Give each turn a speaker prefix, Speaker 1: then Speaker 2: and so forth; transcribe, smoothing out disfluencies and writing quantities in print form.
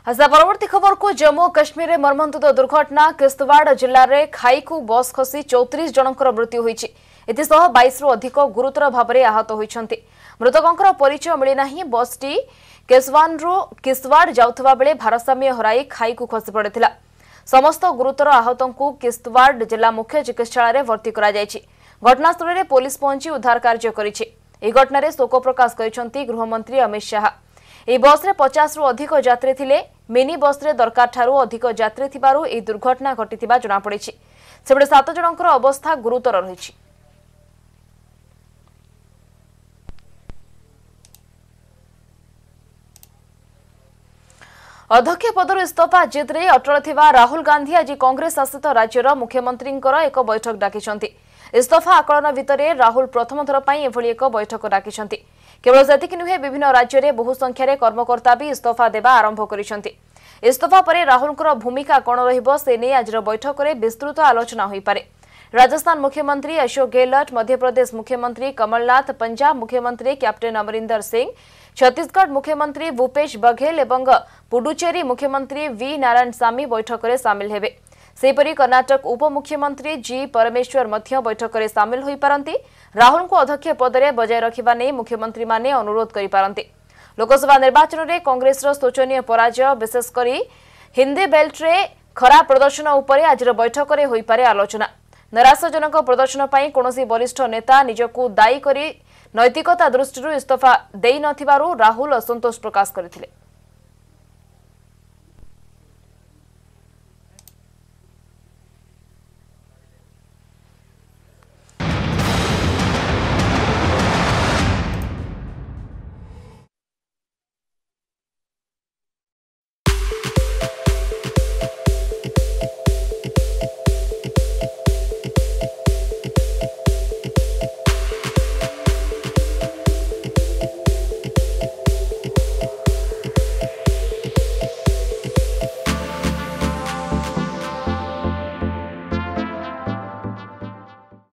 Speaker 1: आशा परवर्ती खबर को जम्मू और काश्मीर में मर्मन्तुद दुर्घटना किश्तवाड़ जिले में खाई को बस खसी 34 जनकर मृत्यु होईछि। एथिसह 22 रु अधिक गुरुतर भाव में आहत होइछन्ति। मृतकंकर परिचय मिलिना। बसटी केसवानरू किश्तवाड़ जाउथबा बेले भारसाम्य हराई खाई को खसी पड़िथिला। समस्त गुरुतर आहतों को किश्तवाड़ जिला मुख्य चिकित्सालय भर्ती करा जायछि। घटनास्थल में पुलिस पहुंची उद्धार कार्य करिछि। एही घटना शोक प्रकाश करिसन्ति गृहमंत्री अमित शाह। एही बस रे 50 रु अधिक यात्री थिले। मिनी बस रे दरकार ठारू अधिक यात्री थिबारु एही दुर्घटना घटिथिबा जणा पड़िछि। सेबडे 7 जनकर अवस्था गुरुतर रहिछि। अध्यक्ष पदर इस्तीफा जिद्रे अटल थिबा राहुल गांधी आज कांग्रेस शासित राज्यर मुख्यमंत्री एक बैठक डाकिछन्ति। इस्तीफा आकलन भितर राहुल प्रथम थर पई एभली एक बैठक डाकिछन्ति। केवल सेतिक नुहे विभिन्न राज्य में बहु संख्यार कर्मकर्ता भी इस्तीफा देवा आरंभ करिसन्ति। इस्तीफा पर राहुल भूमिका कौन रहिबो से नै आज बैठक में विस्तृत आलोचना होई पारे। राजस्थान मुख्यमंत्री अशोक गहलोत, मध्यप्रदेश मुख्यमंत्री कमलनाथ, पंजाब मुख्यमंत्री कैप्टेन अमरिंदर सिंह, छत्तीसगढ़ मुख्यमंत्री भूपेश बघेल एवं पुडुचेरी मुख्यमंत्री वी नारायणसामी बैठक में सामिल हेबे। सेपरी कर्नाटक उपमुख्यमंत्री जी परमेश्वर मध्य बैठक में सामिल होई पारंती। राहुल को अध्यक्ष पद में बजाय रखिबा नै मुख्यमंत्री माने अनुरोध करि पारंती। लोकसभा निर्वाचन में कांग्रेस शोचनीय पराजय विशेषकर हिंदी बेल्ट रे खराब प्रदर्शन उपर आज बैठक में होई पारे आलोचना। निराशाजनक प्रदर्शन पर कौनसी वरिष्ठ नेता निजकू दायी करी नैतिकता दृष्टि इस्तीफा देई नथिबारु राहुल असंतोष प्रकाश करथिले।